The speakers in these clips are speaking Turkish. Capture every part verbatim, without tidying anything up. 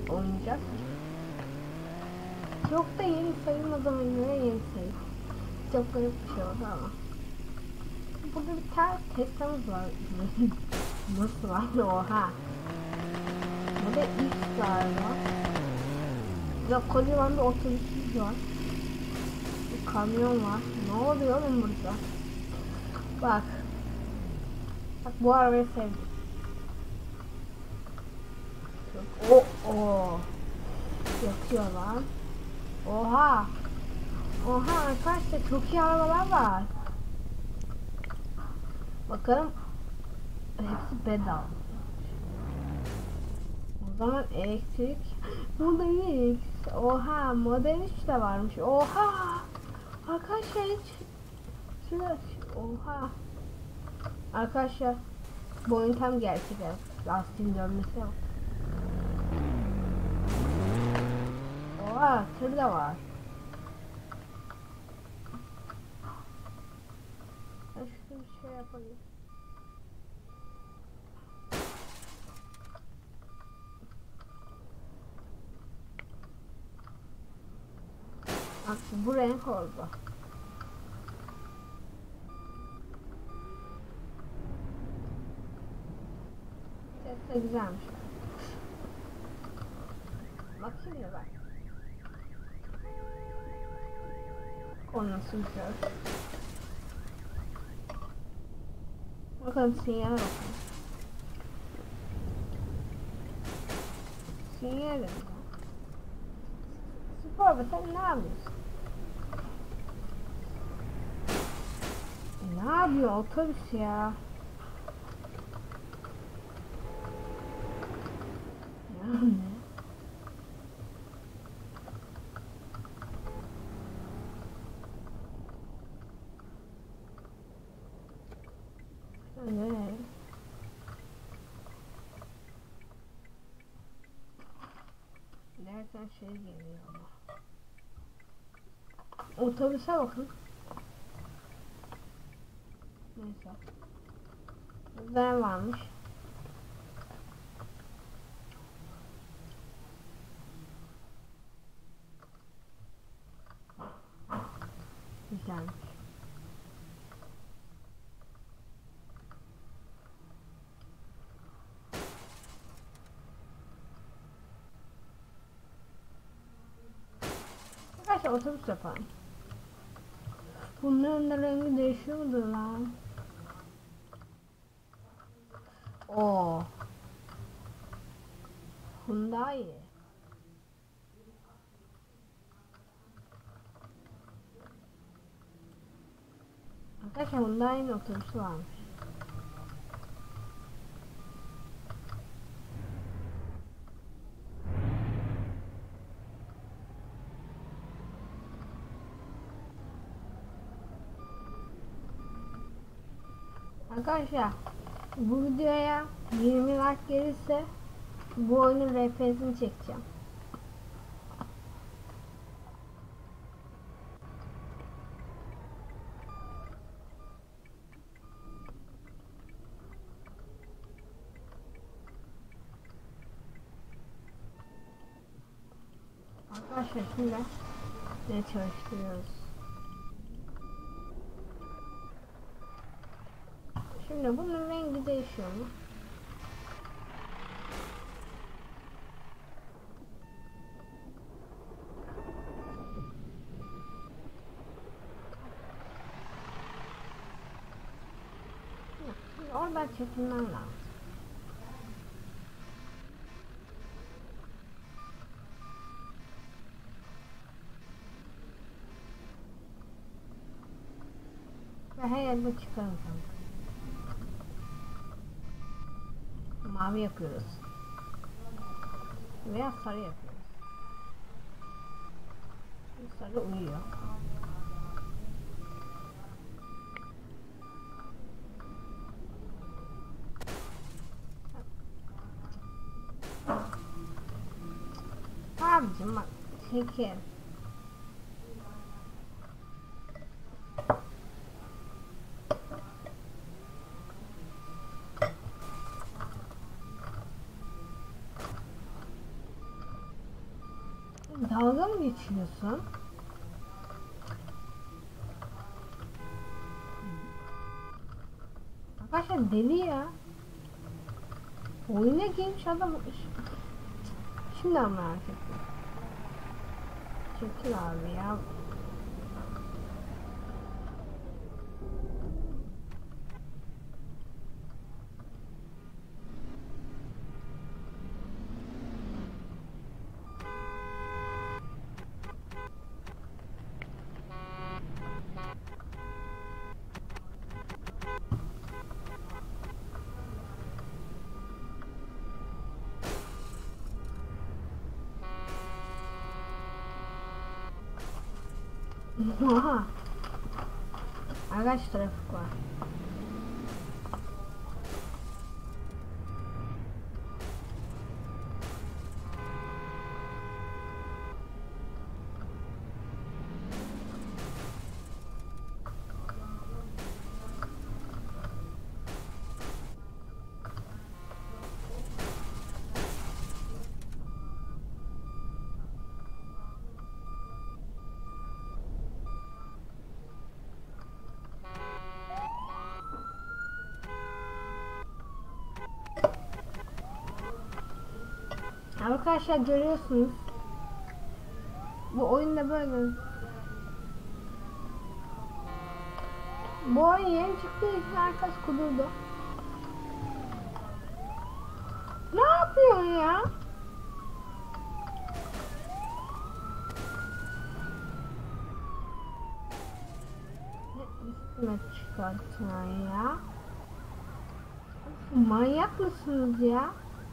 oynayacağız. Çok da yeni sayılmadı mı? Yine yeni sayı. Çok garip bir şey oldu ama. Burada bir tane Tesla'mız var. Nasıl var? Oha. Bu da X galiba. Ya kocaman bir otobüsümüz var. Bir kamyon var. Ne oluyor oğlum burada? Bak. Bak bu arabayı sevdim. O o. Yakıyor lan. Oha. Oha arkadaşlar çok iyi arabalar var. Bakalım. Hepsi bedava. O zaman elektrik. Burada X. Oha Model üç de varmış. Oha. Arkadaşlar hiç. Şurada. Oha. Arkadaşlar. Bu oyun tam gerçek. Lastiğin dönmesi yok. Oha tır da var. Şurada bir şey yapalım. Bak bu renk oldu. Ses de güzelmiş. Bakayım ya bak. O nasıl güzel. Bakalım sinyale bakalım. Sinyale bakalım. Spor be sen ne yapıyorsun? Ne yapıyor otobüs ya? Ya ne? Ne? Nereden şey geliyor ama. Otobüse bakın. Neyse. Burada ne varmış? Güzelmiş. Arkadaşlar otobüs yapalım. Bunların da rengi değişiyor mudur lan? Oo. Hyundai. Arkadaşlar Hyundai'nin otobüsü varmış. Arkadaşlar bu videoya yirmi like gelirse bu oyunun R P'sini çekeceğim. Arkadaşlar şimdi ne çalıştırıyoruz? Şimdi bunun rengi değişiyor mu? Şimdi oradan çekilmem lazım. Ve her yerde çıkarım kanka. Mavi yapıyoruz. Veya sarı yapıyoruz. Sarı uyuyor. Abicim bak şeker. Dalga mı geçiyorsun? Arkadaşlar deli ya. Oyuna girmiş adam. Şimdi merak ettim. Çekil abi ya. Oha. Araç trafik var. Arkadaşlar görüyorsunuz. Bu oyunda böyle. Bu oyun yeni çıktığı için herkes kudurdu. Ne yapıyorsun ya? Ne üstüme çıkartma ya? Manyak mısınız ya?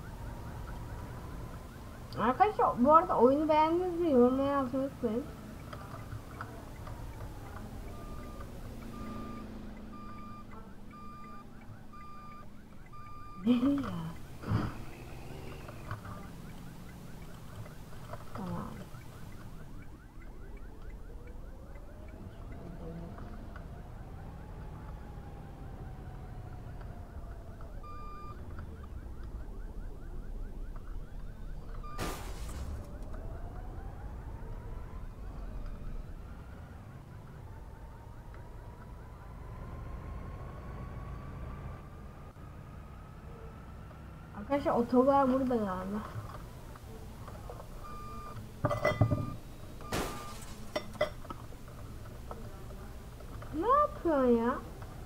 Arkadaşlar bu arada oyunu beğendiniz mi? Yorumlara yazmayı unutmayın. Ne ya? Tamam. Arkadaşlar otogar burada galiba. Ne yapıyorsun ya?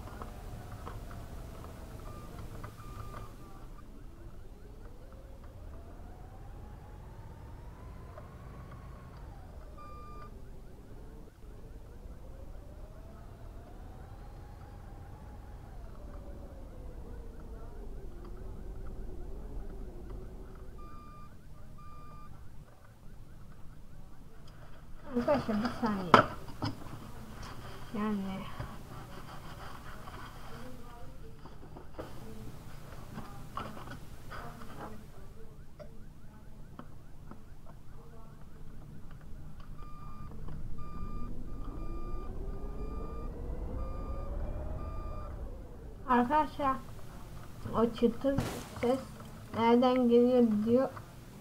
Arkadaşlar bir saniye. Yani arkadaşlar o çıtır ses nereden geliyor diyor.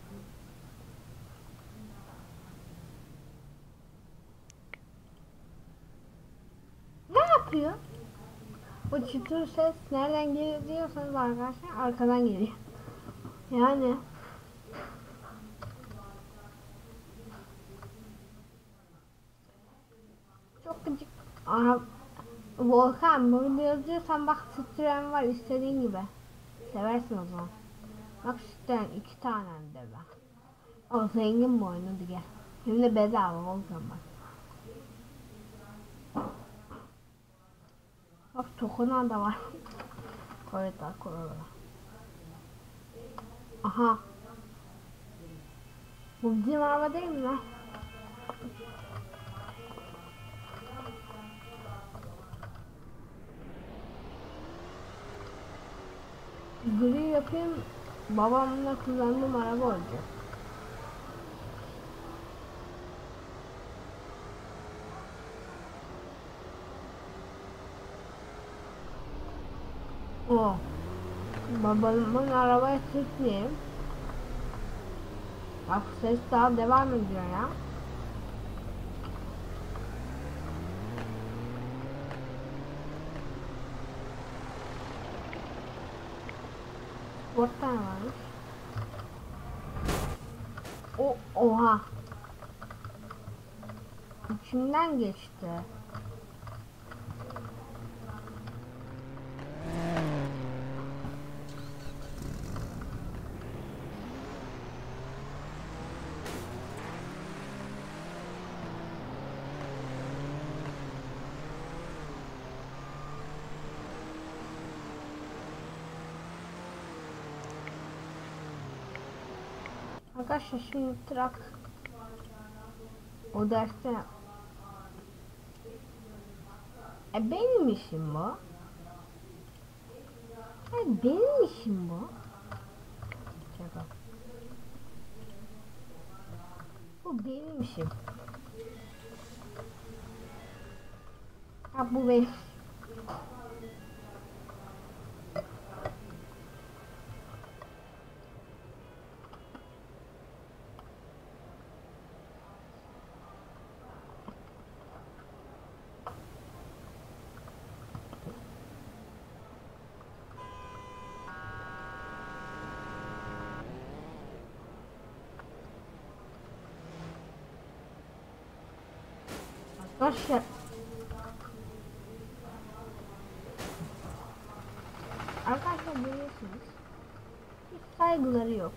Ne yapıyor? O çıtır ses nereden geliyor diyorsanız arkadaşlar arkadan geliyor. Yani çok gıcık. Aha, Volkan bunu yazıyorsan bak Citroen var istediğin gibi. Seversin o zaman. Bak Citroen iki tane de ben. O zengin bu oyunu diye. Hem de bedava Volkan bak. Bak Tokuna da var. Toyota Corolla. Aha. Bu bizim araba değil mi lan? Gri yapayım. Babamla kullandığım araba olacak. O. Babamın arabaya sürtmeyeyim. Bak ses daha devam ediyor ya. Dört tane varmış. O oha. İçimden geçti. Arkadaşlar şimdi trak o derste e benim işim bu. E benim işim bu. Şaka. Bu benim işim. Ha bu benim. Arkadaşlar Arkadaşlar görüyorsunuz hiç saygıları yok.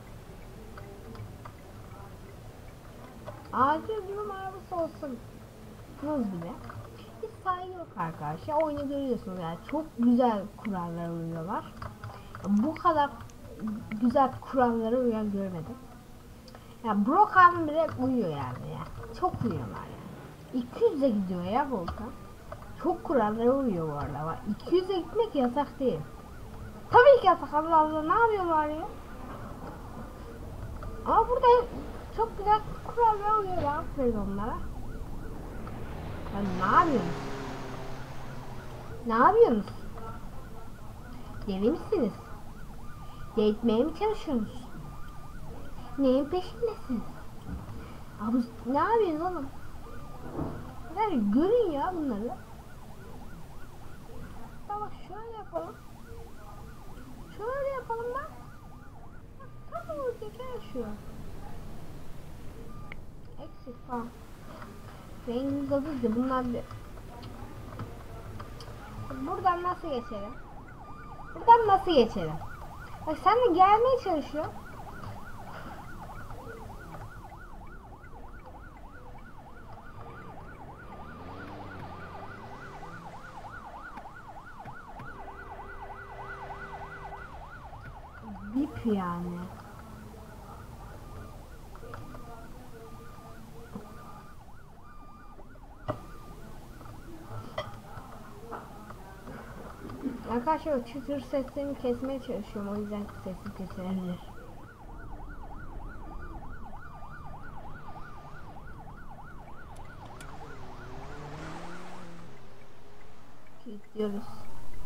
Acil durum arabası olsun bile hiç saygı yok arkadaşlar. Oyunu görüyorsunuz yani çok güzel kurallara uyuyorlar. Bu kadar güzel kurallara uyan görmedim. Ya yani Brokan bile uyuyor yani ya. Çok uyuyorlar yani. iki yüze gidiyor ya Volkan. Çok kurallara uyuyor bu arada. iki yüze gitmek yasak değil. Tabii ki yasak, Allah Allah, ne yapıyorlar ya? Ama burada çok güzel kurallara uyuyorlar. Aferin onlara. Ya ne yapıyorsunuz? Ne yapıyorsunuz? Deli misiniz? Gitmeye mi çalışıyorsunuz? Neyin peşindesiniz? Abi ne yapıyorsunuz oğlum? Yani görün ya bunları. Tamam şöyle yapalım. Şöyle yapalım bak. Tam olacak her şu. Eksik falan. Rengimiz hazırdı bunlar bir. Buradan nasıl geçelim? Buradan nasıl geçelim? Bak sen de gelmeye çalışıyor. Bip yani. Arkadaşlar o çıtır seslerini kesmeye çalışıyorum, o yüzden sesi kesilebilir. Gidiyoruz.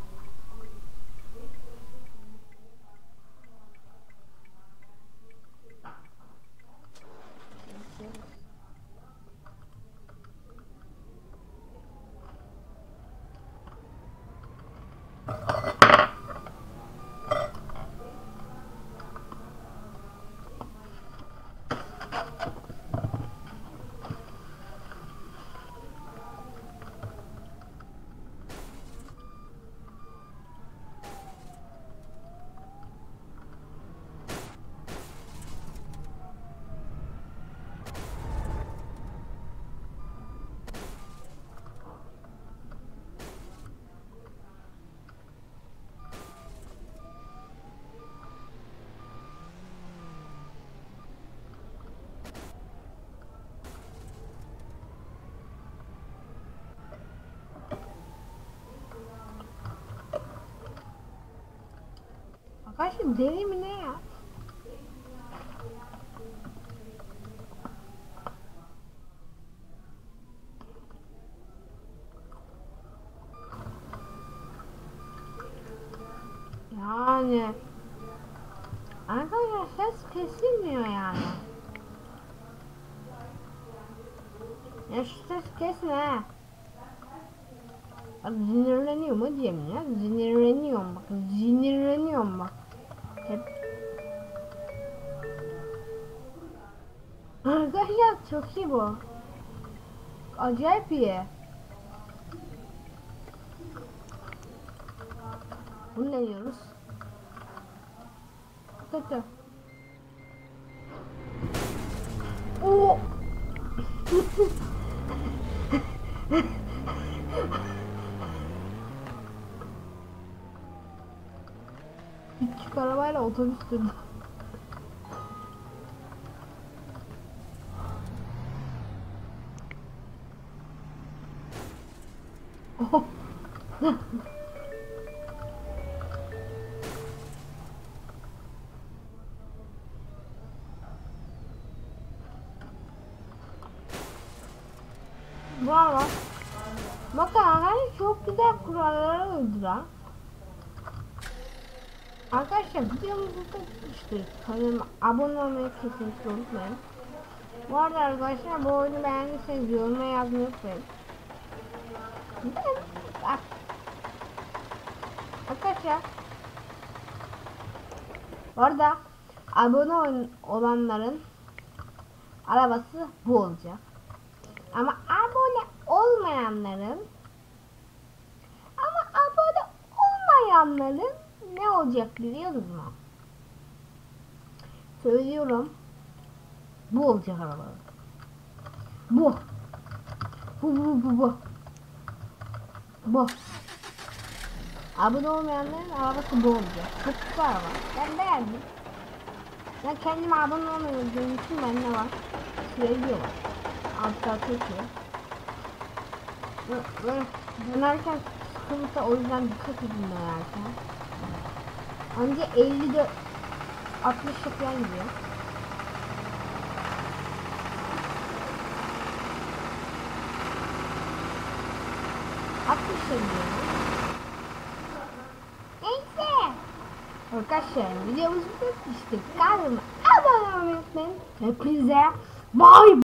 Arkadaşlar deli mi ne ya? Yani arkadaşlar ses kesilmiyor yani. Ya şu ses kesme. Bak sinirleniyorum o diyeyim ya. Sinirleniyorum bak. Sinirleniyorum bak. Hep. Arkadaşlar çok iyi bu. Acayip iyi. Bunu ne diyoruz? Kötü. Oo. Küçük arabayla otobüs sürdü. Oh. Bravo. Bakın arkadaşlar çok güzel kurallara uydular. Arkadaşlar videomuzu tutmuştur. Kanalıma abone olmayı kesinlikle unutmayın. Bu arada arkadaşlar bu oyunu beğendiyseniz yoruma yazmayı unutmayın. Bak. Arkadaşlar bu arada abone olanların arabası bu olacak. Ama abone olmayanların ama abone olmayanların ne olacak biliyor musunuz? Söylüyorum. Bu olacak araba. Bu. Bu bu bu bu. Bu. Abone olmayanların arabası bu olacak. Çok güzel araba. Ben beğendim. Ben kendime abone olmadığım için bende var. Söylüyor var. Altta Türkiye. Böyle dönerken sıkılırsa o yüzden dikkat edin dönerken. Önce elli dört altmış falan gidiyor. altmış gidiyor. Neyse. Arkadaşlar videomuzu bitmiştik. Kanalıma abone olmayı unutmayın. Hepinize bye.